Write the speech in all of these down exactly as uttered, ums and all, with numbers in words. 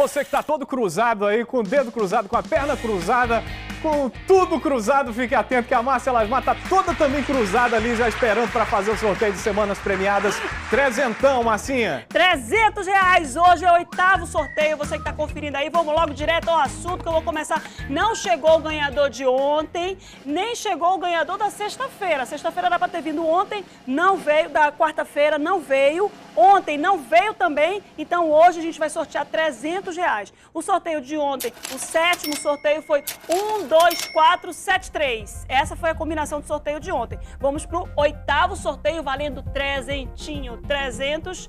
Você que tá todo cruzado aí, com o dedo cruzado, com a perna cruzada, com tudo cruzado, fique atento que a Márcia Lasmar tá toda também cruzada ali, já esperando para fazer o sorteio de semanas premiadas. Trezentão, Marcinha. trezentos reais, hoje é o oitavo sorteio, você que tá conferindo aí, vamos logo direto ao assunto que eu vou começar. Não chegou o ganhador de ontem, nem chegou o ganhador da sexta-feira. Sexta-feira era para ter vindo ontem, não veio, da quarta-feira não veio, ontem não veio também, então hoje a gente vai sortear trezentos reais. O sorteio de ontem, o sétimo sorteio foi um, dois, quatro, sete, três. Essa foi a combinação do sorteio de ontem. Vamos pro oitavo sorteio valendo trezentinho, trezentos.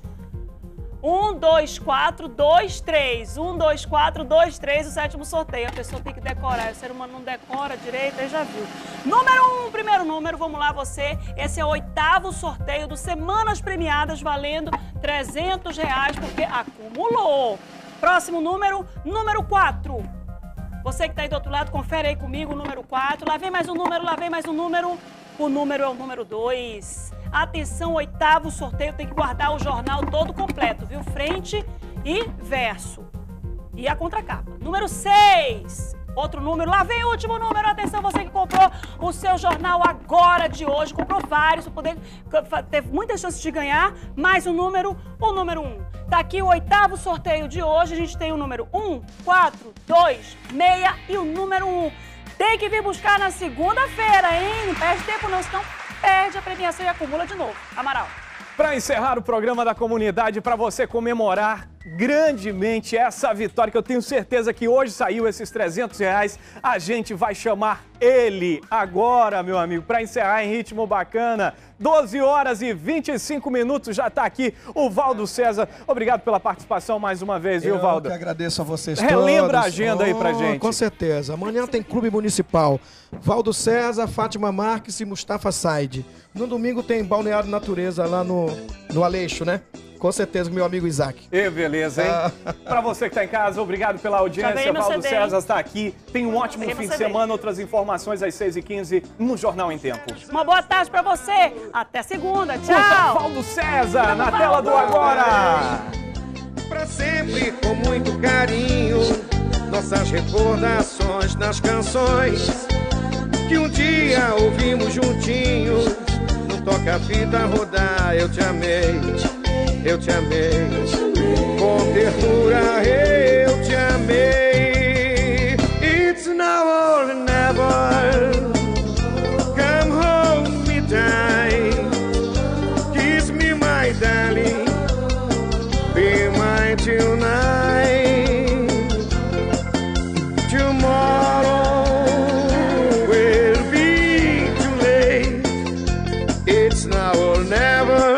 um, dois, quatro, dois, três. um, dois, quatro, dois, três, o sétimo sorteio. A pessoa tem que decorar. O ser humano não decora direito, aí já viu. Número um, primeiro número, vamos lá você. Esse é o oitavo sorteio do Semanas Premiadas, valendo trezentos reais, porque acumulou. Próximo número, número quatro. Você que tá aí do outro lado, confere aí comigo o número quatro. Lá vem mais um número, lá vem mais um número. O número é o número dois. Atenção, oitavo sorteio, tem que guardar o jornal todo completo, viu? Frente e verso. E a contracapa. Número seis. Outro número, lá vem o último número. Atenção, você que comprou o seu jornal agora de hoje, comprou vários, para poder ter muitas chances de ganhar. Mais um número, o número um. Tá aqui o oitavo sorteio de hoje. A gente tem o número um, quatro, dois, seis e o número um. Tem que vir buscar na segunda-feira, hein? Não perde tempo não, senão perde a premiação e acumula de novo. Amaral. Para encerrar o programa da comunidade, para você comemorar grandemente essa vitória, que eu tenho certeza que hoje saiu esses trezentos reais, a gente vai chamar ele agora, meu amigo, para encerrar em ritmo bacana. doze horas e vinte e cinco minutos, já está aqui o Valdo César. Obrigado pela participação mais uma vez, viu, Valdo? Eu que agradeço a vocês todos. Relembra a todos. agenda oh, aí pra gente. Com certeza. Amanhã tem Clube Municipal. Valdo César, Fátima Marques e Mustafa Said. No domingo tem Balneário Natureza lá no, no Aleixo, né? Com certeza, meu amigo Isaac. E beleza, hein? Ah. Para você que está em casa, obrigado pela audiência. Valdo C D, César está aqui. Tem um ótimo fim de semana. Outras informações às seis e quinze no Jornal em Tempo. Uma boa tarde para você. Até segunda. Tchau. Puta, Valdo César, na tela do Agora. Para sempre, com muito carinho, nossas recordações nas canções que um dia ouvimos juntinhos. No toca-fita rodar, eu te amei. Eu te amei, com ternura eu te amei. It's now or never. Come hold me tight. Kiss me, my darling. Be mine tonight. Tomorrow will be too late. It's now or never.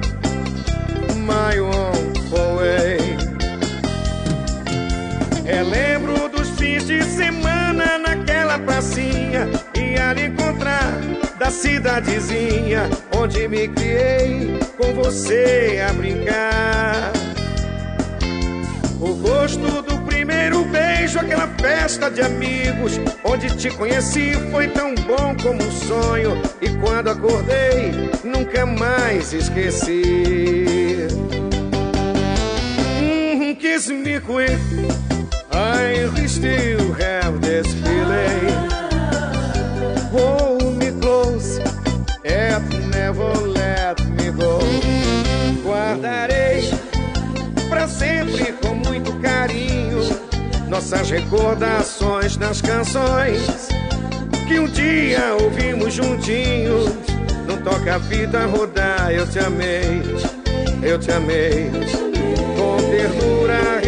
Relembro dos fins de semana naquela pracinha, ia lhe encontrar da cidadezinha onde me criei com você a brincar. O gosto do primeiro beijo, aquela festa de amigos onde te conheci foi tão bom como um sonho, e quando acordei nunca mais esqueci. Mm, kiss me quick, I still have this feeling. Hold me close and never let me go. Guardarei pra sempre com muito carinho nossas recordações nas canções que um dia ouvimos juntinhos. Não toca a fita rodar, eu te amei, eu te amei, com ternura